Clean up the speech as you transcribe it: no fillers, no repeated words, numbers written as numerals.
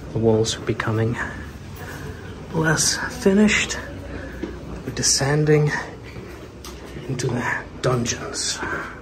The walls are becoming less finished. We're descending into the dungeons.